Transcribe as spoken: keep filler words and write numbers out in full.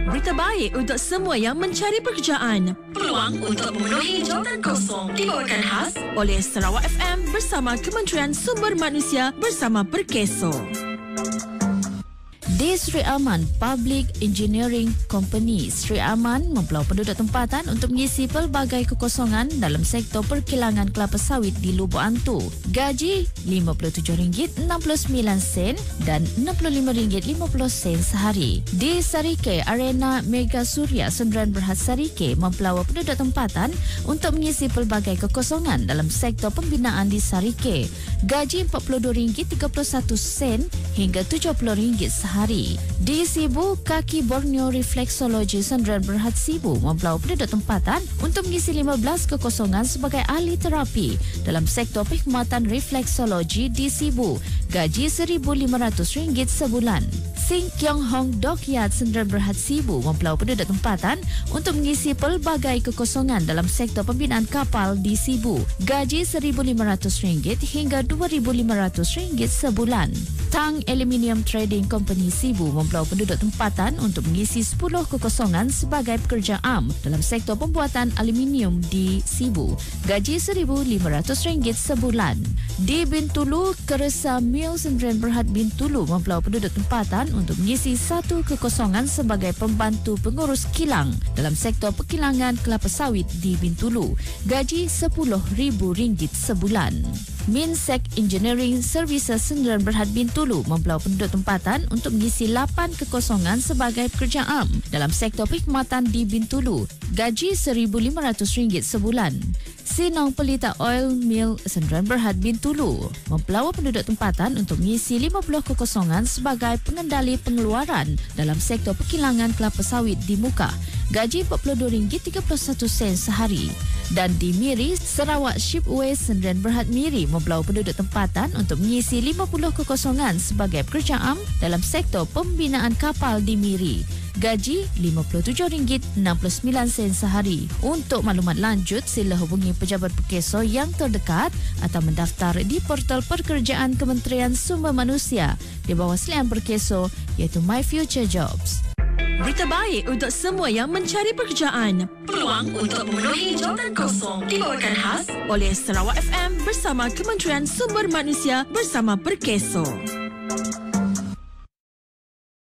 Berita baik untuk semua yang mencari pekerjaan. Peluang untuk memenuhi jawatan kosong dibawakan khas oleh Sarawak F M bersama Kementerian Sumber Manusia bersama Perkeso. Di Sri Aman Public Engineering Company, Sri Aman mempelau penduduk tempatan untuk mengisi pelbagai kekosongan dalam sektor perkilangan kelapa sawit di Lubuk Antu. Gaji lima puluh tujuh ringgit enam puluh sembilan sen dan enam puluh lima ringgit lima puluh sen sehari. Di Sarike, Arena Mega Surya Sundaran Berhad Sarike mempelau penduduk tempatan untuk mengisi pelbagai kekosongan dalam sektor pembinaan di Sarike. Gaji empat puluh dua ringgit tiga puluh satu sen hingga tujuh puluh ringgit sehari. Di Sibu, Kaki Borneo Reflexology Sundaran Berhad Sibu mempelau penduduk tempatan untuk mengisi lima belas kekosongan sebagai ahli terapi dalam sektor perkhidmatan reflexology di Sibu. Gaji seribu lima ratus ringgit sebulan. Sing Kiong Hong Dockyard Sundaran Berhad Sibu mempelau penduduk tempatan untuk mengisi pelbagai kekosongan dalam sektor pembinaan kapal di Sibu. Gaji seribu lima ratus ringgit hingga dua ribu lima ratus ringgit sebulan. Tang Aluminium Trading Company Sibu mempelau penduduk tempatan untuk mengisi sepuluh kekosongan sebagai pekerja am dalam sektor pembuatan aluminium di Sibu. Gaji seribu lima ratus ringgit sebulan. Di Bintulu, Keresa Mill Sundaran Berhad Bintulu mempelau penduduk tempatan untuk mengisi satu kekosongan sebagai pembantu pengurus kilang dalam sektor perkilangan kelapa sawit di Bintulu. Gaji sepuluh ribu ringgit sebulan. Minsek Engineering Services Sundaran Berhad Bintulu mempelau penduduk tempatan untuk mengisi lapan kekosongan sebagai pekerja am dalam sektor perkhidmatan di Bintulu. Gaji seribu lima ratus ringgit sebulan. Sinong Pelita Oil Mill Sundaran Berhad Bintulu mempelau penduduk tempatan untuk mengisi lima puluh kekosongan sebagai pengendali pengeluaran dalam sektor perkilangan kelapa sawit di Muka. Gaji empat puluh dua ringgit tiga puluh satu sen sehari. Dan di Miri, Sarawak Shipway Sundaran Berhad Miri mempelau penduduk tempatan untuk mengisi lima puluh kekosongan sebagai pekerja am dalam sektor pembinaan kapal di Miri. Gaji lima puluh tujuh ringgit enam puluh sembilan sen sehari. Untuk maklumat lanjut, sila hubungi pejabat Perkeso yang terdekat atau mendaftar di portal pekerjaan Kementerian Sumber Manusia di bawah selian Perkeso iaitu My Future Jobs. Berita baik untuk semua yang mencari pekerjaan. Peluang untuk memenuhi jawatan kosong dibawakan khas oleh Sarawak F M bersama Kementerian Sumber Manusia bersama Perkeso.